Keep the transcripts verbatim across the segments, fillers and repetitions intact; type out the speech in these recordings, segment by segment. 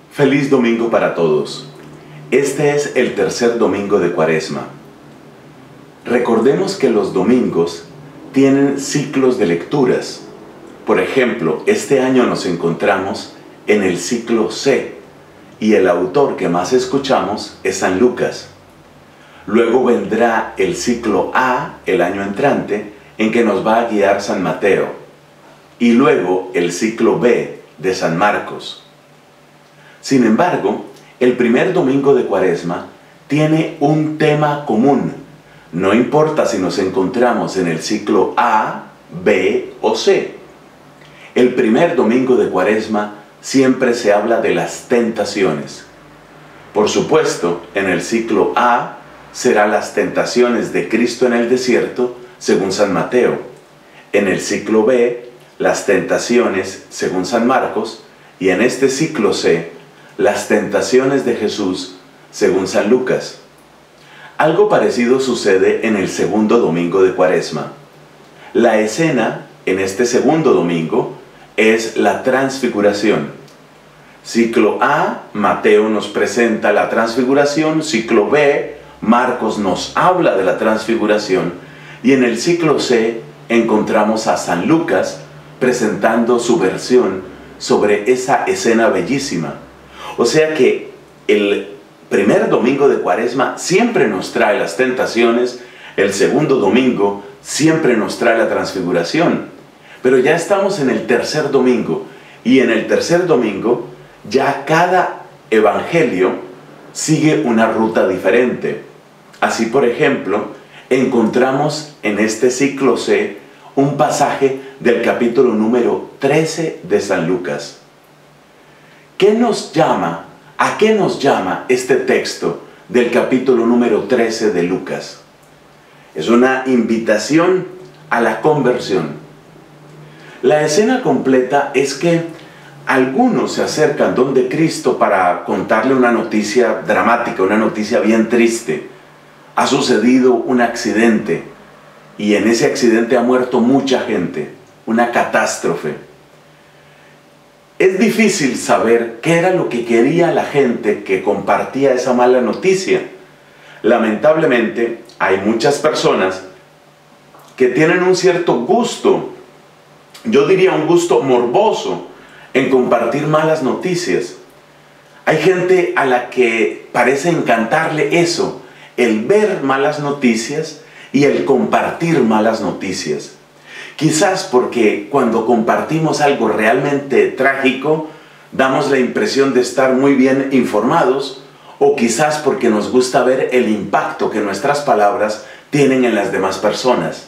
Feliz domingo para todos. Este es el tercer domingo de Cuaresma. Recordemos que los domingos tienen ciclos de lecturas. Por ejemplo, este año nos encontramos en el ciclo C y el autor que más escuchamos es San Lucas. Luego vendrá el ciclo A, el año entrante, en que nos va a guiar San Mateo. Y luego el ciclo B de San Marcos. Sin embargo, el primer domingo de Cuaresma tiene un tema común. No importa si nos encontramos en el ciclo A, B o C. El primer domingo de Cuaresma siempre se habla de las tentaciones. Por supuesto, en el ciclo A serán las tentaciones de Cristo en el desierto, según San Mateo. En el ciclo B, las tentaciones, según San Marcos. Y en este ciclo C, las tentaciones de Jesús, según San Lucas. Algo parecido sucede en el segundo domingo de Cuaresma. La escena en este segundo domingo es la transfiguración. Ciclo A, Mateo nos presenta la transfiguración. Ciclo B, Marcos nos habla de la transfiguración. Y en el ciclo C encontramos a San Lucas presentando su versión sobre esa escena bellísima. O sea que el primer domingo de Cuaresma siempre nos trae las tentaciones, el segundo domingo siempre nos trae la transfiguración. Pero ya estamos en el tercer domingo, y en el tercer domingo ya cada evangelio sigue una ruta diferente. Así, por ejemplo, encontramos en este ciclo C un pasaje del capítulo número trece de San Lucas. ¿Qué nos llama, a qué nos llama este texto del capítulo número trece de Lucas? Es una invitación a la conversión. La escena completa es que algunos se acercan donde Cristo para contarle una noticia dramática, una noticia bien triste. Ha sucedido un accidente y en ese accidente ha muerto mucha gente, una catástrofe. Es difícil saber qué era lo que quería la gente que compartía esa mala noticia. Lamentablemente, hay muchas personas que tienen un cierto gusto, yo diría un gusto morboso, en compartir malas noticias. Hay gente a la que parece encantarle eso, el ver malas noticias y el compartir malas noticias. Quizás porque cuando compartimos algo realmente trágico, damos la impresión de estar muy bien informados, o quizás porque nos gusta ver el impacto que nuestras palabras tienen en las demás personas.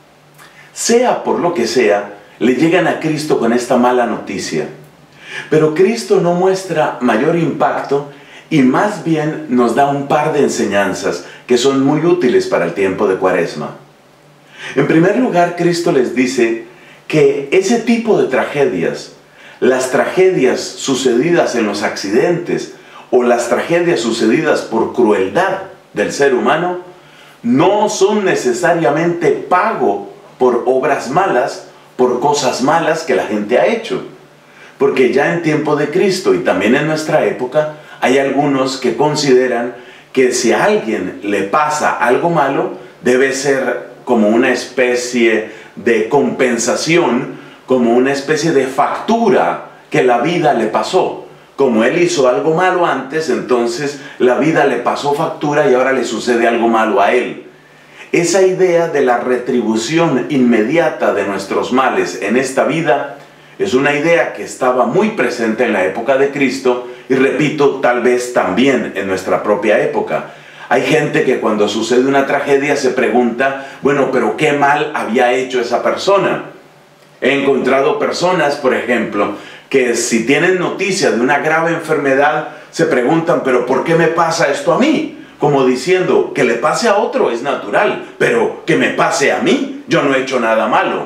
Sea por lo que sea, le llegan a Cristo con esta mala noticia. Pero Cristo no muestra mayor impacto y más bien nos da un par de enseñanzas que son muy útiles para el tiempo de Cuaresma. En primer lugar, Cristo les dice que ese tipo de tragedias, las tragedias sucedidas en los accidentes o las tragedias sucedidas por crueldad del ser humano, no son necesariamente pago por obras malas, por cosas malas que la gente ha hecho. Porque ya en tiempo de Cristo y también en nuestra época, hay algunos que consideran que si a alguien le pasa algo malo, debe ser como una especie de compensación, como una especie de factura que la vida le pasó. Como él hizo algo malo antes, entonces la vida le pasó factura y ahora le sucede algo malo a él. Esa idea de la retribución inmediata de nuestros males en esta vida es una idea que estaba muy presente en la época de Cristo y, repito, tal vez también en nuestra propia época. Hay gente que cuando sucede una tragedia se pregunta, bueno, pero ¿qué mal había hecho esa persona? He encontrado personas, por ejemplo, que si tienen noticia de una grave enfermedad, se preguntan, pero ¿por qué me pasa esto a mí? Como diciendo, que le pase a otro es natural, pero que me pase a mí, yo no he hecho nada malo.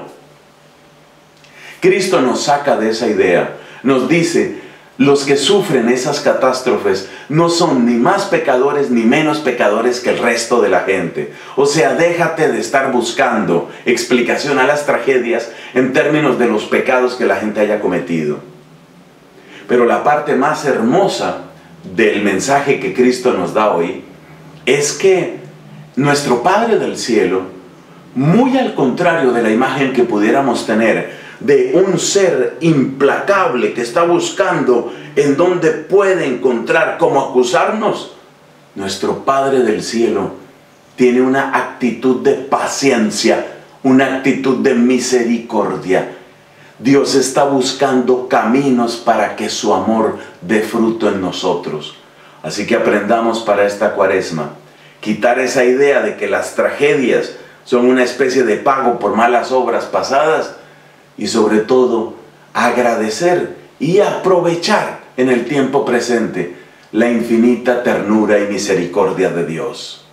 Cristo nos saca de esa idea, nos dice, los que sufren esas catástrofes no son ni más pecadores ni menos pecadores que el resto de la gente. O sea, déjate de estar buscando explicación a las tragedias en términos de los pecados que la gente haya cometido. Pero la parte más hermosa del mensaje que Cristo nos da hoy es que nuestro Padre del cielo, muy al contrario de la imagen que pudiéramos tener de un ser implacable que está buscando en donde puede encontrar cómo acusarnos, nuestro Padre del cielo tiene una actitud de paciencia, una actitud de misericordia. Dios está buscando caminos para que su amor dé fruto en nosotros. Así que aprendamos para esta Cuaresma, quitar esa idea de que las tragedias son una especie de pago por malas obras pasadas y sobre todo agradecer y aprovechar en el tiempo presente la infinita ternura y misericordia de Dios.